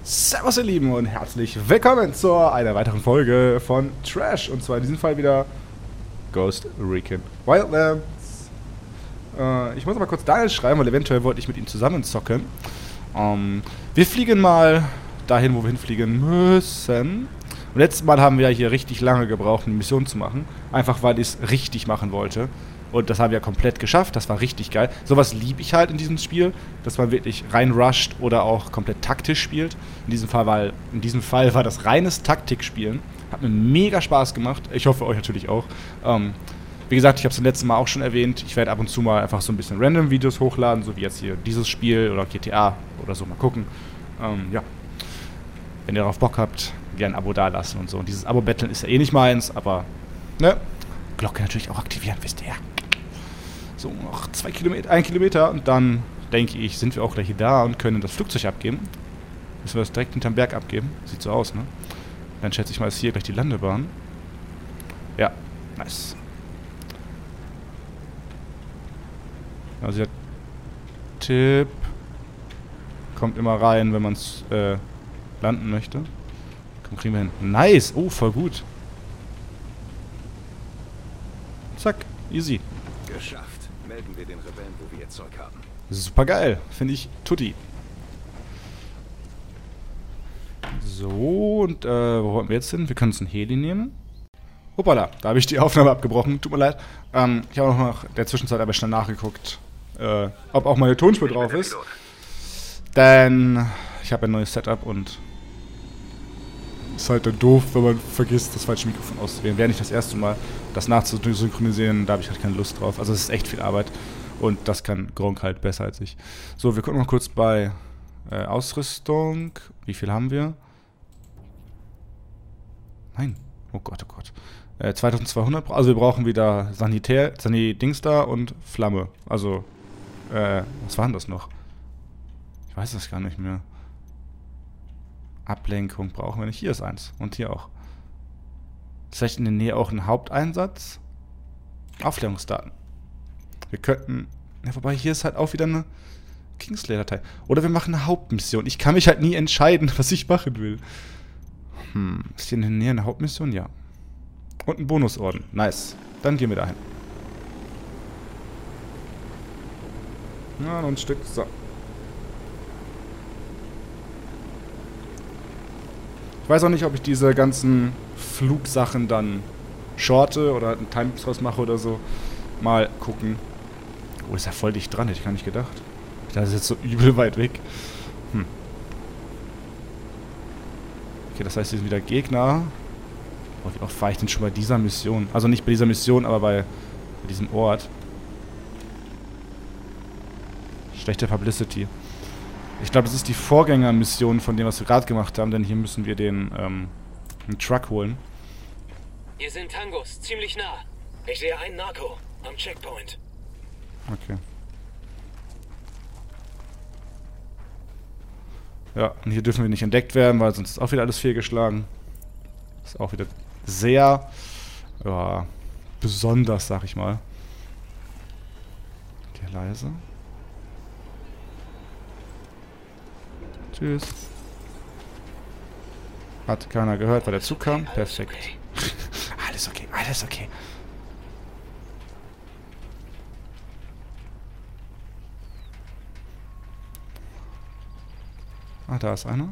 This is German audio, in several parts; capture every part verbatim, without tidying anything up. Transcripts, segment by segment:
Servus ihr Lieben und herzlich willkommen zu einer weiteren Folge von Trash. Und zwar in diesem Fall wieder Ghost Recon Wildlands. Äh, ich muss aber kurz Daniel schreiben, weil eventuell wollte ich mit ihm zusammen zocken. Ähm, wir fliegen mal dahin, wo wir hinfliegen müssen. Und letztes Mal haben wir ja hier richtig lange gebraucht, eine Mission zu machen. Einfach weil ich es richtig machen wollte. Und das haben wir komplett geschafft, das war richtig geil. Sowas liebe ich halt in diesem Spiel, dass man wirklich rein rusht oder auch komplett taktisch spielt. In diesem Fall war, in diesem Fall war das reines Taktikspielen. Hat mir mega Spaß gemacht, ich hoffe euch natürlich auch. Ähm, wie gesagt, ich habe es beim letzten Mal auch schon erwähnt, ich werde ab und zu mal einfach so ein bisschen random Videos hochladen, so wie jetzt hier dieses Spiel oder G T A oder so, mal gucken. Ähm, ja, wenn ihr darauf Bock habt, gerne ein Abo dalassen und so. Und dieses Abo-Betteln ist ja eh nicht meins, aber, ne, Glocke natürlich auch aktivieren, wisst ihr. So, noch zwei Kilometer, ein Kilometer und dann, denke ich, sind wir auch gleich da und können das Flugzeug abgeben. Müssen wir das direkt hinterm Berg abgeben. Sieht so aus, ne? Dann schätze ich mal, ist hier gleich die Landebahn. Ja, nice. Also der Tipp kommt immer rein, wenn man es äh, landen möchte. Komm, kriegen wir hin. Nice! Oh, voll gut. Zack, easy. Geschafft. Melden wir den Rebellen, wo wir ihr Zeug haben. Super geil, finde ich tutti. So, und äh, wo wollten wir jetzt hin? Wir können uns einen Heli nehmen. Hoppala, da habe ich die Aufnahme abgebrochen, tut mir leid. Ähm, ich habe auch noch in der Zwischenzeit aber schnell nachgeguckt, äh, ob auch meine Tonspur drauf ist. Denn ich habe ein neues Setup und ist halt dann doof, wenn man vergisst, das falsche Mikrofon auszuwählen. Wäre nicht das erste Mal, das nachzusynchronisieren, da habe ich halt keine Lust drauf. Also es ist echt viel Arbeit und das kann Gronk halt besser als ich. So, wir gucken mal kurz bei äh, Ausrüstung. Wie viel haben wir? Nein. Oh Gott, oh Gott. Äh, zweitausendzweihundert. Also wir brauchen wieder Sanitär, Sanitär-Dings da und Flamme. Also, äh, was war denn das noch? Ich weiß das gar nicht mehr. Ablenkung brauchen wir nicht. Hier ist eins. Und hier auch. Ist vielleicht in der Nähe auch ein Haupteinsatz? Aufklärungsdaten. Wir könnten... Ja, wobei hier ist halt auch wieder eine Kingsley-Datei. Oder wir machen eine Hauptmission. Ich kann mich halt nie entscheiden, was ich machen will. Hm. Ist hier in der Nähe eine Hauptmission? Ja. Und ein Bonusorden. Nice. Dann gehen wir dahin. Ja, noch ein Stück. So. Ich weiß auch nicht, ob ich diese ganzen Flugsachen dann shorte oder einen Timelapse draus mache oder so. Mal gucken. Oh, ist ja voll dicht dran, hätte ich gar nicht gedacht. Das ist jetzt so übel weit weg. Hm. Okay, das heißt, hier sind wieder Gegner. Oh, wie oft fahre ich denn schon bei dieser Mission? Also nicht bei dieser Mission, aber bei, bei diesem Ort. Schlechte Publicity. Ich glaube, das ist die Vorgängermission von dem, was wir gerade gemacht haben, denn hier müssen wir den, ähm, einen Truck holen. Hier sind Tangos, ziemlich nah. Ich sehe einen Narco am Checkpoint. Okay. Ja, und hier dürfen wir nicht entdeckt werden, weil sonst ist auch wieder alles fehlgeschlagen. Ist auch wieder sehr, ja, besonders, sag ich mal. Okay, leise. Tschüss. Hat keiner gehört, weil der Zug kam. Perfekt. Alles okay, alles okay. Ah, da ist einer.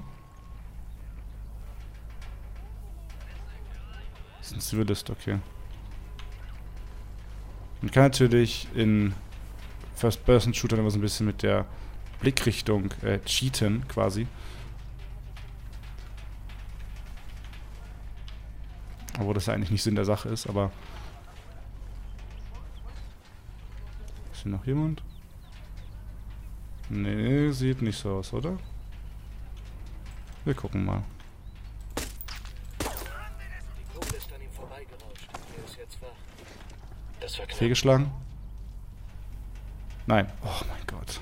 Das ist ein Zivilist, okay. Man kann natürlich in First-Person-Shootern immer so ein bisschen mit der Blickrichtung äh, cheaten, quasi. Obwohl das ja eigentlich nicht Sinn der Sache ist, aber... Ist hier noch jemand? Nee, sieht nicht so aus, oder? Wir gucken mal. Fehlgeschlagen? Nein. Oh mein Gott.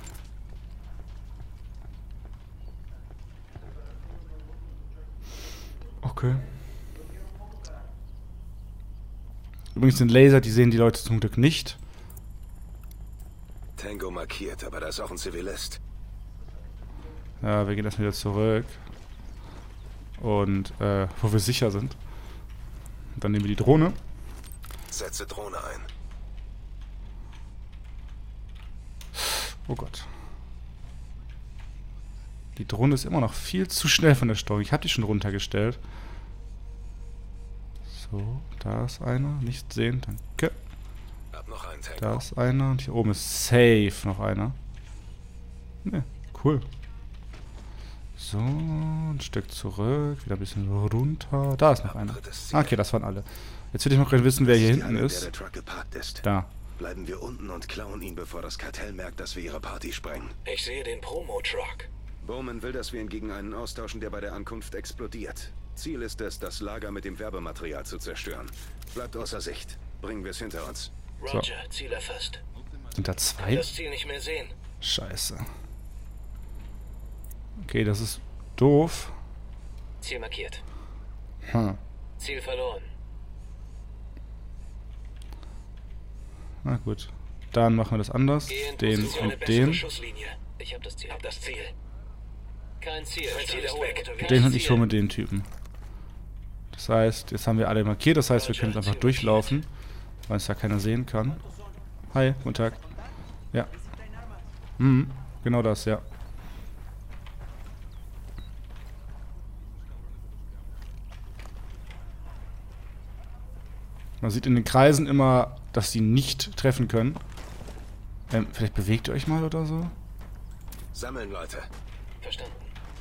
Okay. Übrigens den Laser, die sehen die Leute zum Glück nicht. Tango markiert, aber da ist auch ein Zivilist. Ja, wir gehen erstmal wieder zurück. Und, äh, wo wir sicher sind. Und dann nehmen wir die Drohne. Setze Drohne ein. Oh Gott. Die Drohne ist immer noch viel zu schnell von der Steuerung. Ich habe die schon runtergestellt. So, da ist einer. Nicht sehen, danke. Hab noch einen Tank. Da ist einer. Und hier oben ist safe noch einer. Ne, cool. So, ein Stück zurück. Wieder ein bisschen runter. Da ist noch einer. Ah, okay, das waren alle. Jetzt will ich noch gerne wissen, wer hier hinten ist. Der Truck geparkt ist. Da. Bleiben wir unten und klauen ihn, bevor das Kartell merkt, dass wir ihre Party sprengen. Ich sehe den Promo-Truck. Bowman will, dass wir ihn gegen einen austauschen, der bei der Ankunft explodiert. Ziel ist es, das Lager mit dem Werbematerial zu zerstören. Bleibt außer Sicht. Bringen wir es hinter uns. Roger, Ziel erfasst. Sind da zwei? Das Ziel nicht mehr sehen. Scheiße. Okay, das ist doof. Ziel markiert. Hm. Ziel verloren. Na gut. Dann machen wir das anders. Geh in Den Position, eine und bessere den. Schusslinie. Ich hab das Ziel. Hab das Ziel. Kein Ziel. Kein Ziel ist weg. Und den und ich hole mit den Typen. Das heißt, jetzt haben wir alle markiert. Das heißt, wir können jetzt einfach durchlaufen, weil es da keiner sehen kann. Hi, guten Tag. Ja. Mhm, genau das, ja. Man sieht in den Kreisen immer, dass sie nicht treffen können. Ähm, vielleicht bewegt ihr euch mal oder so? Sammeln, Leute. Verstanden.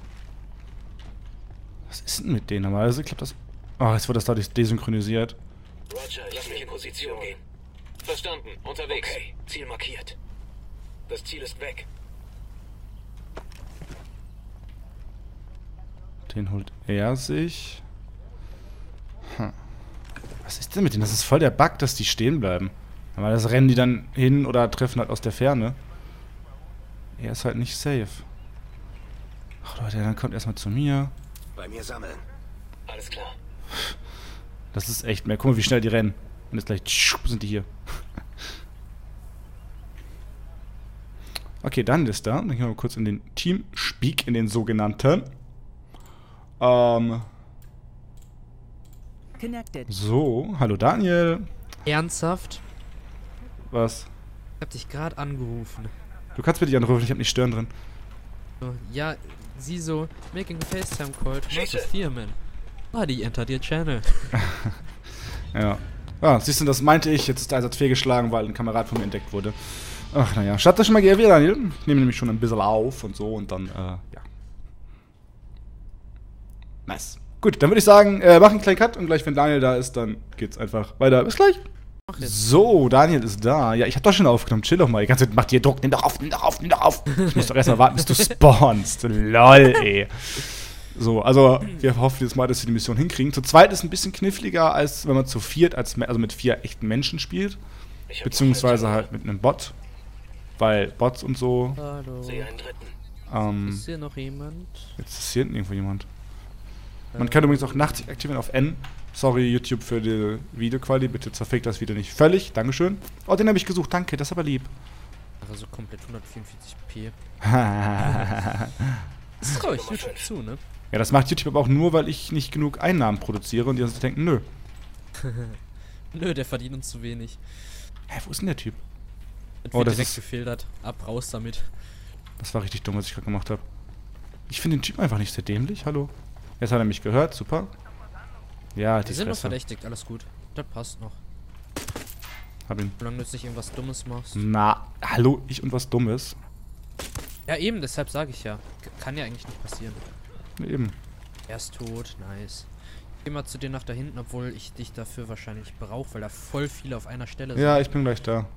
Was ist denn mit denen? Normalerweise klappt das... Oh, jetzt wird das dadurch desynchronisiert. Roger, lass mich in Position gehen. Verstanden. Unterwegs. Okay. Ziel markiert. Das Ziel ist weg. Den holt er sich. Hm. Was ist denn mit denen? Das ist voll der Bug, dass die stehen bleiben. Aber das rennen die dann hin oder treffen halt aus der Ferne. Er ist halt nicht safe. Ach Leute, dann kommt erstmal zu mir. Bei mir sammeln. Alles klar. Das ist echt mehr. Guck mal, wie schnell die rennen. Und jetzt gleich sind die hier. Okay, dann ist da. Dann gehen wir mal kurz in den Teamspeak, in den sogenannten. Ähm... So, hallo Daniel. Ernsthaft? Was? Ich hab dich gerade angerufen. Du kannst bitte anrufen, ich hab nicht Stören drin. So, ja, sie so, making a FaceTime call to Schieße. Master Fearman. Buddy, enter your channel. Ja. Ah, siehst du, das meinte ich. Jetzt ist der Einsatz fehlgeschlagen, weil ein Kamerad von mir entdeckt wurde. Ach, naja. Schaut das schon mal G W, Daniel. Ich nehme nämlich schon ein bisschen auf und so und dann, äh, ja. Nice. Gut, dann würde ich sagen, äh, mach einen kleinen Cut und gleich, wenn Daniel da ist, dann geht's einfach weiter. Bis gleich. Mach jetzt. So, Daniel ist da. Ja, ich hab doch schon aufgenommen. Chill doch mal. Die ganze Zeit macht dir Druck. Nimm doch auf, nimm doch auf, nimm doch auf. Ich muss doch erstmal warten, bis du spawnst. Lol, ey. So, also, wir hoffen jetzt mal, dass wir die Mission hinkriegen. Zu zweit ist ein bisschen kniffliger, als wenn man zu viert, als, also mit vier echten Menschen spielt. Ich hab Beziehungsweise noch einen halt mit einem Bot. Weil Bots und so, Hallo. Sehe einen dritten. ähm, Ist hier noch jemand? jetzt ist hier hinten irgendwo jemand. Man kann übrigens auch nachts aktivieren auf N. Sorry, YouTube, für die Videoqualität. Bitte zerfickt das Video nicht völlig. Dankeschön. Oh, den habe ich gesucht. Danke, das ist aber lieb. Also komplett hundertvierundvierzig p. Das traue ich YouTube zu, ne? Ja, das macht YouTube aber auch nur, weil ich nicht genug Einnahmen produziere und die also denken, nö. Nö, der verdient uns zu wenig. Hä, wo ist denn der Typ? Wird Oh, das direkt ist- gefiltert. Ab, raus damit. Das war richtig dumm, was ich gerade gemacht habe. Ich finde den Typ einfach nicht sehr dämlich. Hallo. Jetzt hat er mich gehört. Super. Ja, die Die sind noch Fresse. verdächtigt, alles gut. Das passt noch. Hab ihn. Solange du jetzt nicht irgendwas Dummes machst. Na, hallo, ich und was Dummes. Ja, eben, deshalb sage ich ja. K- Kann ja eigentlich nicht passieren. Eben. Er ist tot, nice. Ich geh mal zu dir nach da hinten, obwohl ich dich dafür wahrscheinlich brauche, weil da voll viele auf einer Stelle Ja, ich bin gleich da.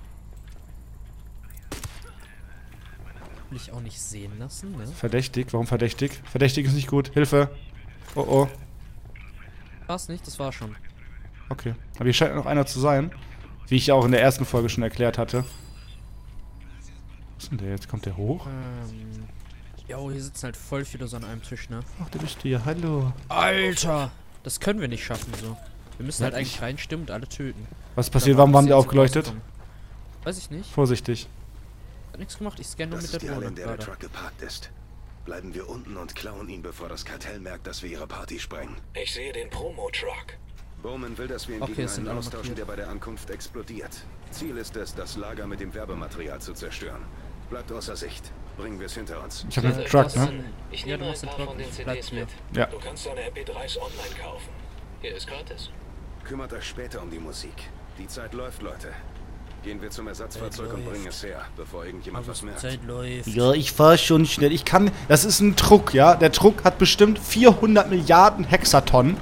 Will ich auch nicht sehen lassen, ne? Verdächtig. Warum verdächtig? Verdächtig ist nicht gut. Hilfe. Oh, oh. War's nicht, das war schon. Okay. Aber hier scheint noch einer zu sein. Wie ich ja auch in der ersten Folge schon erklärt hatte. Was ist denn der? Jetzt kommt der hoch. Ähm. Jo, hier sitzen halt voll viele so an einem Tisch, ne? Ach, der bist du hier. Hallo. Alter! Das können wir nicht schaffen, so. Wir müssen Ja, halt ich- eigentlich reinstimmen und alle töten. Was ist passiert? Warum waren die aufgeleuchtet? Weiß ich nicht. Vorsichtig. Hat nichts gemacht, ich scanne nur Das mit ist der die Halle, Drohne in der der gerade. Truck geparkt ist. Bleiben wir unten und klauen ihn, bevor das Kartell merkt, dass wir ihre Party sprengen. Ich sehe den Promo-Truck. Bowman will, dass wir ihn Okay, gegen es sind einen alle austauschen, markiert. der bei der Ankunft explodiert. Ziel ist es, das Lager mit dem Werbematerial zu zerstören. Bleibt außer Sicht. Bringen wir es hinter uns. Ich habe einen Äh, Truck, das ne? sind- Ich Ja, nehme du ein machst den paar Truck, von den ich C bleib Ds hier. mit. Ja. Du kannst deine M P dreis online kaufen. Hier ist gratis. Kümmert euch später um die Musik. Die Zeit läuft, Leute. Gehen wir zum Ersatzfahrzeug und bringen es her, bevor irgendjemand was merkt. Zeit läuft. Ja, ich fahr schon schnell. Ich kann. Das ist ein Truck, ja. Der Truck hat bestimmt vierhundert Milliarden Hexatonnen.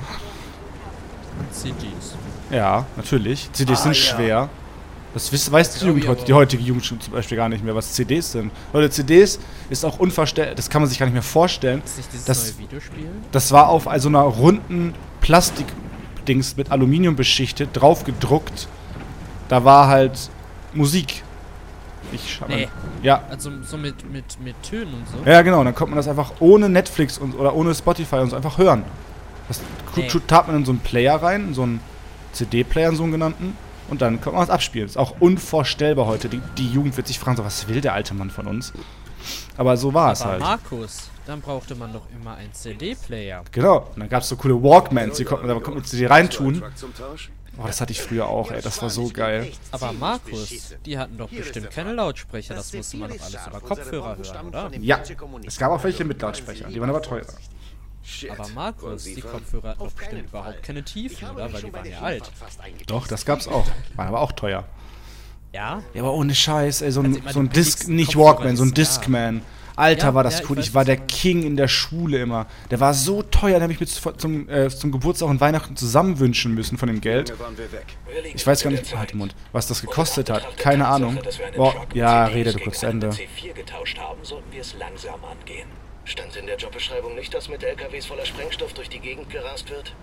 C Ds. Ja, natürlich. C Ds Ah, sind ja. schwer. Das wiss, weiß die, Glaub Jugend, ich heute, aber. die heutige Jugend schon zum Beispiel gar nicht mehr, was C Ds sind. Leute, C Ds ist auch unvorstellbar. Das kann man sich gar nicht mehr vorstellen. Ist nicht dieses Das, neue Videospiel? das war auf so einer runden Plastikdings mit Aluminium beschichtet, drauf gedruckt. Da war halt Musik. Ich schau mal. Nee. Ja. Also so mit, mit, mit Tönen und so? Ja, genau. Dann konnte man das einfach ohne Netflix und, oder ohne Spotify und so einfach hören. Das Nee. tat man in so einen Player rein, in so einen C D-Player, einen sogenannten. Und dann konnte man das abspielen. Das ist auch unvorstellbar heute. Die, die Jugend wird sich fragen, so, was will der alte Mann von uns? Aber so war es Aber halt. Markus, dann brauchte man doch immer einen C D-Player. Genau. Und dann gab es so coole Walkmans, die konnte man, da konnte man C D reintun. Truck zum Tausch? Oh, das hatte ich früher auch, ey. Das war so geil. Aber Markus, die hatten doch bestimmt keine Lautsprecher. Das musste man doch alles über Kopfhörer hören, oder? Ja. Es gab auch welche mit Lautsprechern. Die waren aber teuer. Shit. Aber Und Markus, Sie die fahren? Kopfhörer hatten doch bestimmt überhaupt keine Tiefen, oder? Weil die waren ja alt. Doch, das gab's auch. Waren aber auch teuer. Ja? Ja, aber ohne Scheiß, ey. So Also ein, immer so ein die Disc, billigsten nicht Kopfhörer Walkman, so ein ist, ja. Discman. Alter, Ja, war das ja, ich cool. Ich, weiß, war was der du meinst. King in der Schule immer. Der war so teuer, den habe ich mir zu, zum, äh, zum Geburtstag und Weihnachten zusammenwünschen müssen von dem Geld. Lange waren wir weg. Wir liegen Ich weiß gar in nicht, der halt den Zeit. Mund, was das Und gekostet in hat. Anbetracht der Keine Tatsache, Ahnung. dass wir einen Boah, Truck mit ja, C Ds rede du gegen kurz zu einen Ende. C vier getauscht haben, sollten wir es langsam angehen. Stand in der Jobbeschreibung nicht, dass mit L K Ws voller Sprengstoff durch die Gegend gerast wird?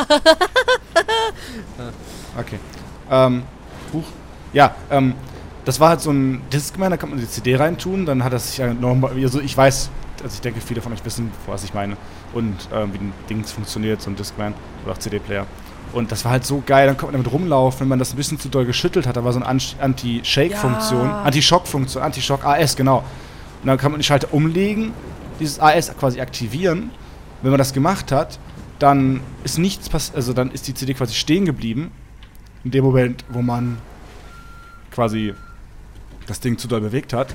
Okay. Ähm, Buch. Ja, ähm, das war halt so ein Discman, da kann man die C D reintun, dann hat das sich ja nochmal, also ich weiß, also ich denke, viele von euch wissen, was ich meine und ähm, wie ein Dings funktioniert, so ein Discman oder auch C D-Player. Und das war halt so geil, dann konnte man damit rumlaufen, wenn man das ein bisschen zu doll geschüttelt hat, da war so eine An- Anti-Shake-Funktion, Ja. Anti-Shock-Funktion, Anti-Shock A S, genau. Und dann kann man die Schalter umlegen, dieses A S quasi aktivieren. Wenn man das gemacht hat, dann ist nichts passiert, also dann ist die C D quasi stehen geblieben. In dem Moment, wo man quasi das Ding zu doll bewegt hat.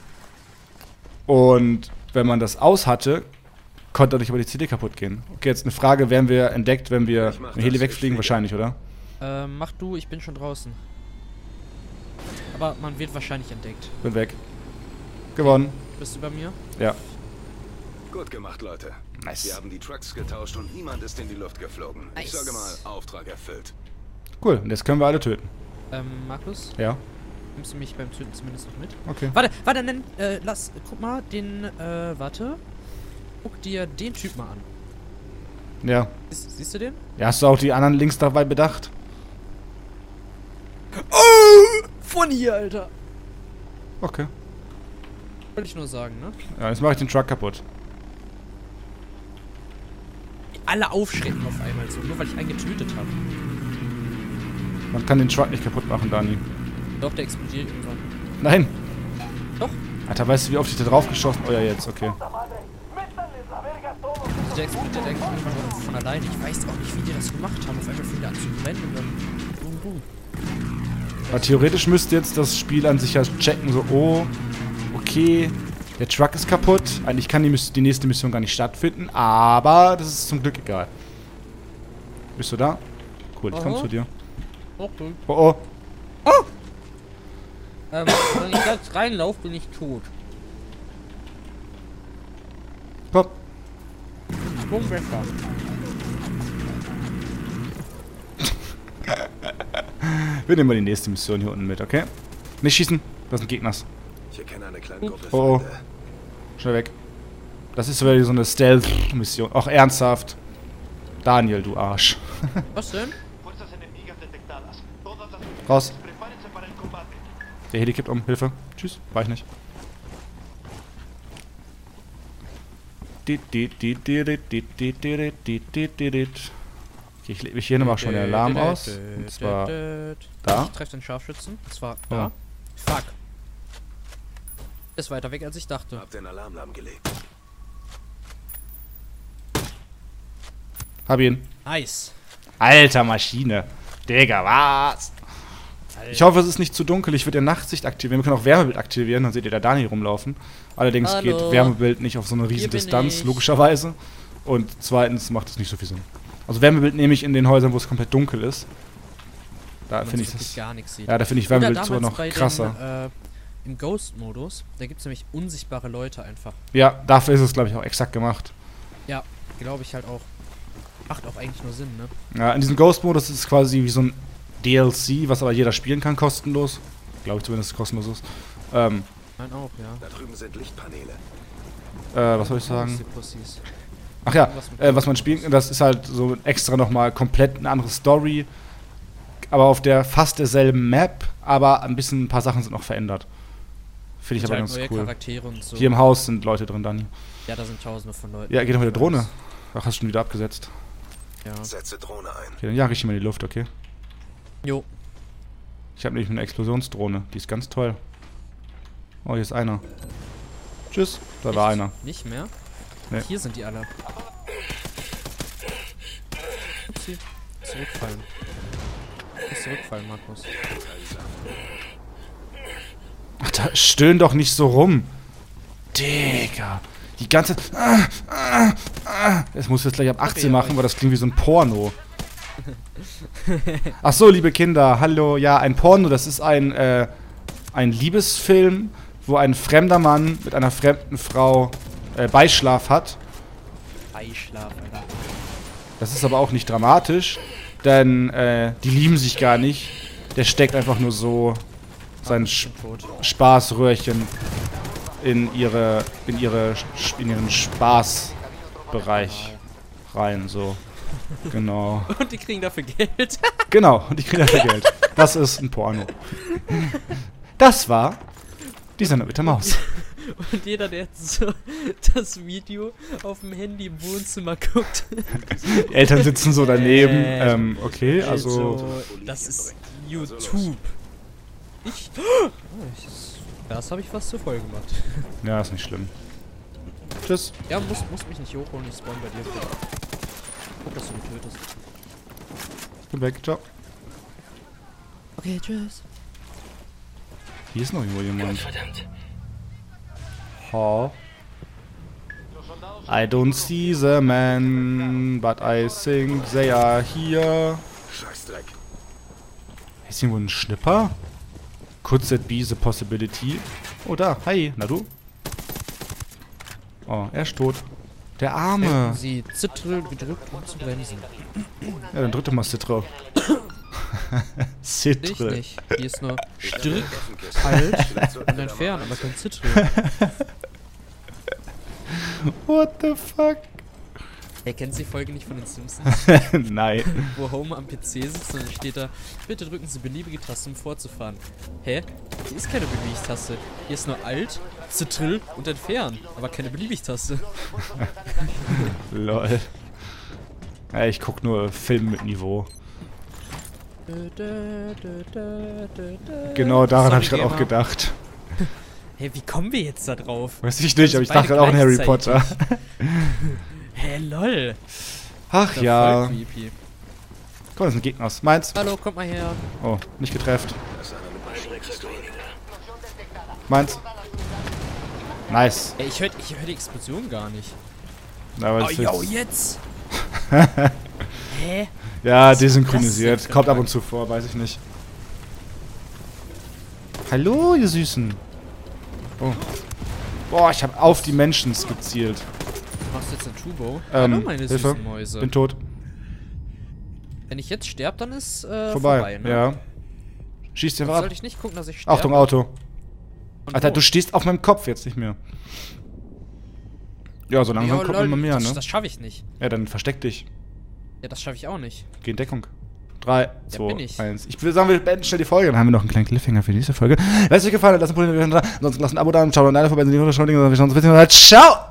Und wenn man das aus hatte, konnte dadurch aber die C D kaputt gehen. Okay, jetzt eine Frage, werden wir entdeckt, wenn wir Ich mach mit Heli das, wegfliegen? ich Wahrscheinlich, oder? Ähm, mach du, ich bin schon draußen. Aber man wird wahrscheinlich entdeckt. Bin weg. Gewonnen. Bist du bei mir? Ja. Gut gemacht, Leute. Nice. Wir haben die Trucks getauscht und niemand ist in die Luft geflogen. Ich Nice. sage mal, Auftrag erfüllt. Cool, und jetzt können wir alle töten. Ähm, Markus, Ja, nimmst du mich beim Töten zumindest noch mit? okay. Warte, warte, nenn, äh, lass, guck mal, den, äh, warte. Guck dir den Typ mal an. Ja. Siehst, siehst du den? Ja, hast du auch die anderen links dabei bedacht? Oh! Von hier, Alter! Okay. Wollte ich nur sagen, ne? Ja, jetzt mache ich den Truck kaputt. Alle aufschrecken auf einmal so, nur weil ich einen getötet habe. Man kann den Truck nicht kaputt machen, Dani. Doch, der explodiert irgendwann. Nein. Doch. Alter, weißt du, wie oft ich da drauf geschossen? Oh ja, jetzt, okay. Also der explodiert eigentlich irgendwann von alleine. Ich weiß auch nicht, wie die das gemacht haben. Auf einmal fing der an zu brennen und dann boom, boom. Aber theoretisch müsste jetzt das Spiel an sich ja checken, so, oh, okay, der Truck ist kaputt. Eigentlich kann die, Miss- die nächste Mission gar nicht stattfinden, aber das ist zum Glück egal. Bist du da? Cool, ich komm Aha. zu dir. Okay. Oh, oh. Ähm, wenn ich jetzt reinlaufe, bin ich tot. Komm. Sprung besser. Wir nehmen mal die nächste Mission hier unten mit, okay? Nicht schießen, das sind Gegners. Ich erkenne eine kleine Gruppe Oh, oh. Feinde. Schnell weg. Das ist wieder so eine Stealth-Mission. Auch ernsthaft. Daniel, du Arsch. Was denn? Raus. Der Heli kippt um. Hilfe. Tschüss. War ich nicht. Okay, ich lege mich hier nochmal schon den Alarm aus. Und zwar da. Ich treffe den Scharfschützen. Und zwar Oh. da. Fuck. Ist weiter weg, als ich dachte. Hab den Alarm lahmgelegt. Hab ihn. Nice. Alter Maschine. Digga, was? Alter. Ich hoffe, es ist nicht zu dunkel. Ich würde ja Nachtsicht aktivieren. Wir können auch Wärmebild aktivieren, dann seht ihr da Dani rumlaufen. Allerdings Hallo. geht Wärmebild nicht auf so eine riesen Hier bin Distanz, ich. logischerweise. Und zweitens macht es nicht so viel Sinn. Also Wärmebild nehme ich in den Häusern, wo es komplett dunkel ist. Da Man finde ich wirklich das. gar nichts sieht. Ja, da finde ich Oder Wärmebild sogar damals noch bei krasser. Den, äh, im Ghost-Modus, da gibt es nämlich unsichtbare Leute einfach. Ja, dafür ist es, glaube ich, auch exakt gemacht. Ja, glaube ich halt auch. Macht auch eigentlich nur Sinn, ne? Ja, in diesem Ghost-Modus ist es quasi wie so ein D L C, was aber jeder spielen kann, kostenlos. Glaube ich zumindest, dass es kostenlos ist. Ähm, Nein, auch, ja. Da drüben sind Lichtpaneele. äh, was soll ich sagen? Die Pussys. Ach ja, Irgendwas mit äh, was man spielen kann, das ist halt so extra nochmal komplett eine andere Story. Aber auf der fast derselben Map, aber ein bisschen, ein paar Sachen sind noch verändert. Finde ich Mit aber halt ganz neue cool. Charaktere und so. Hier im Haus sind Leute drin, Dani. Ja, da sind tausende von Leuten. Ja, geht doch mit der Drohne. Ach, hast du schon wieder abgesetzt. Ja. Setze Drohne ein. Okay, dann jage ich ihn mal in die Luft, okay? Jo. Ich habe nämlich eine Explosionsdrohne. Die ist ganz toll. Oh, hier ist einer. Tschüss. Da war einer. Nicht mehr? Nee. Hier sind die alle. Upsi. Zurückfallen. Nicht zurückfallen, Markus. Ach, da stöhn doch nicht so rum. Digga. Die ganze... Ah, ah, ah. Das muss jetzt gleich ab achtzehn ja, machen, weil das klingt wie so ein Porno. Ach so, liebe Kinder, hallo. Ja, ein Porno, das ist ein, äh, ein Liebesfilm, wo ein fremder Mann mit einer fremden Frau äh, Beischlaf hat. Beischlaf, Alter. Das ist aber auch nicht dramatisch, denn äh, die lieben sich gar nicht. Der steckt einfach nur so sein Ich Sch bin tot. Spaßröhrchen in ihre in ihre Sch- in ihren Spaßbereich rein, so. Genau. Und die kriegen dafür Geld. Genau, und ich kriege dafür Geld. Das ist ein Porno. Das war die Sendung mit der Maus. Und jeder, der jetzt so das Video auf dem Handy im Wohnzimmer guckt. Die Eltern sitzen so daneben. Äh, Ähm, okay, also. Das ist YouTube. Ich. Oh, ich das habe ich fast zu voll gemacht. Ja, ist nicht schlimm. Tschüss. Ja, muss, muss mich nicht hochholen, ich spawn bei dir. Guck, dass du mich tötest. Ich bin weg, ciao. Okay, tschüss. Hier ist noch irgendwo jemand. Verdammt. Ha. I don't see the man, but I think they are here. Scheißdreck. Ist irgendwo ein Schnipper? Could that be the possibility? Oh, da. Hi. Na du? Oh, er ist tot. Der Arme. Hätten Sie Zitrel gedrückt, um zu bremsen. Ja, dann drück doch mal Citro. Ich Citre. nicht. Hier ist nur Strick, Halt und entfernen, aber kein Zitrel. What the fuck? Hey, kennt Sie die Folge nicht von den Simpsons? Nein. Wo Homer am P C sitzt und dann steht da, bitte drücken Sie beliebige Taste, um fortzufahren. Hä? Hier ist keine Beliebig-Taste. Hier ist nur Alt, Zitrill und Entfernen, aber keine Beliebig-Taste. Lol. Ja, ich guck nur Filme mit Niveau. Genau daran habe ich gerade auch gedacht. Hey, wie kommen wir jetzt da drauf? Weiß ich nicht, aber ich Beide dachte gerade auch an Harry gleichzeitig. Potter. Hä, lol. Ach Das ja. ist voll creepy. Guck mal, das ist ein Gegner aus. Meins. Hallo, kommt mal her. Oh, nicht getrefft. Das ist einer mit einer Pistole. Meins. Nice. Ey, ich höre ich hör die Explosion gar nicht. Aber Oh, das yo, ist jetzt! Hä? ja, Was ist desynchronisiert. das denn für Kommt ab ein und zu vor, weiß ich nicht. Hallo, ihr Süßen. Oh. Boah, ich habe auf die Menschen gezielt. Machst du jetzt ein Turbo? Ähm, Hallo, meine Hilfe. süßen Mäuse. Bin tot. Wenn ich jetzt sterbe, dann ist äh, Vorbei. vorbei, ne? Ja. Schießt Jetzt einfach ab. sollte ich nicht gucken, dass ich sterbe. Achtung, Auto. Und Alter, wo? du stehst auf meinem Kopf jetzt nicht mehr. Ja, so langsam Jo, kommt lol, immer mehr, das, ne? Das schaffe ich nicht. Ja, dann versteck dich. Ja, das schaffe ich auch nicht. Geh in Deckung. drei, bin zwei, ich. eins. Ich würde sagen, wir beenden schnell die Folge. Dann haben wir noch einen kleinen Cliffhanger für die nächste Folge. Wenn es euch gefallen hat, lasst ein Problem da. Ansonsten lasst ein Abo da und schaut an deine vorbei. Sind die Unterschuldigen. Wir schauen uns ein bisschen. Ciao!